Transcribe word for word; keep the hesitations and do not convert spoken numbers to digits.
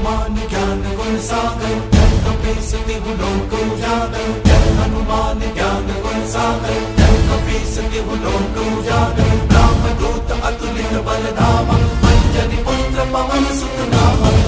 हनुमान ज्ञान गुण सागर, जय कपीस तिहु लोक उजागर। जय हनुमान ज्ञान गुण सागर, जय कपीस तिहु लोक उजागर। रामदूत अतुलित बल धामा, अंजनी पुत्र पवन सुत नामा।